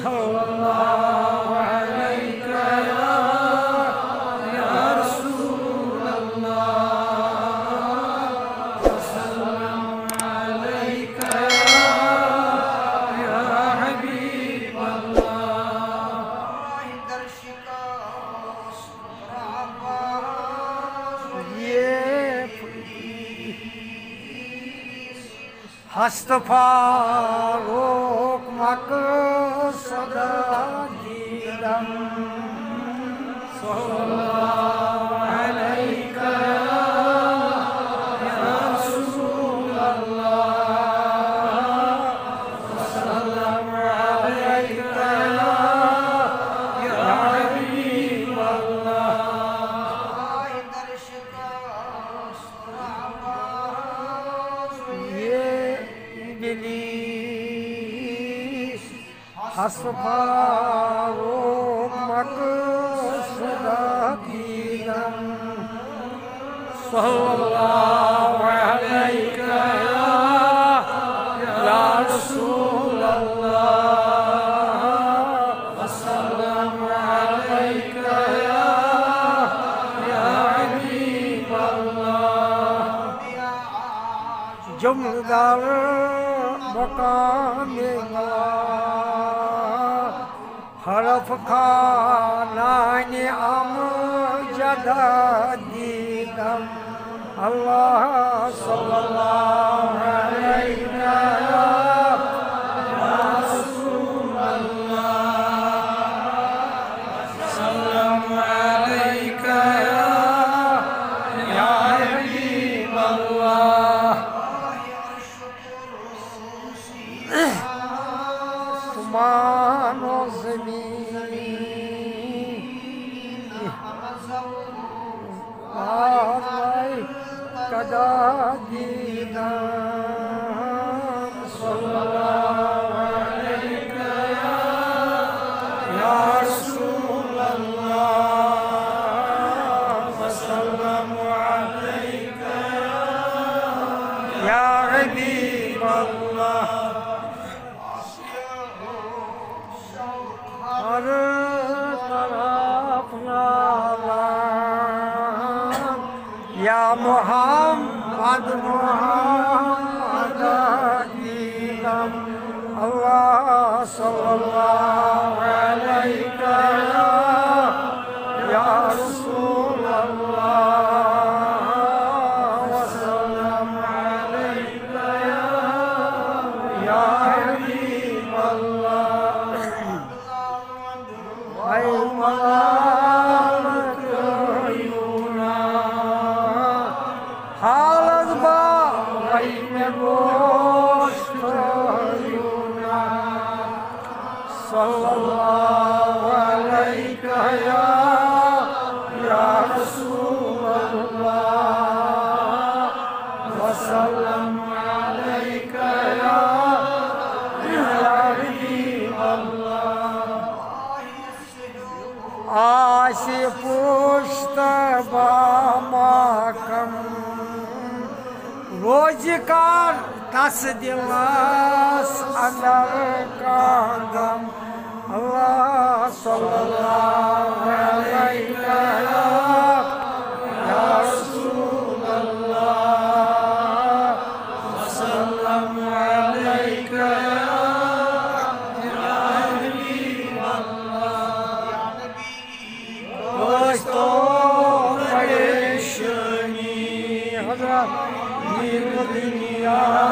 صلى الله عليك يا رسول الله وسلم عليك يا حبيب الله ہست فاروق مقصد دیدم صلی اللہ علیک یا رسول اللہ وسلم علیک یا حبیب اللہ ابلیس ہست فاروق مقصد دیدم صلی اللہ علیک یا رسول اللہ وسلم علیک یا حبیب اللہ جمدار مقام حرف خانان امجد دیدم اللہ صلی اللہ علیہ یا رسول اللہ وسلم علیک یا حبیب اللہ سمان و زمین آئی قدا دیدم صلی اللہ علیک یا رسول اللہ وسلم علیک یا حبیب اللہ ہر طرف نام یا محمد محمد دیدم اللہ صلی اللہ علیک یا رسول اللہ وسلم علیک یا حبیب اللہ اے ملامت عیونا حالت با غیم گوشت عیونا صلی اللہ علیک یا رسول اللہ وسلم علیک یا حبیب اللہ آسی پشت با ماکم روزگار دس دلس اندر کاندم اللہ صلی اللہ علیہ یا رسول اللہ وسلم علیک یا حبیب اللہ دوستو پریشانی حضرت دنیا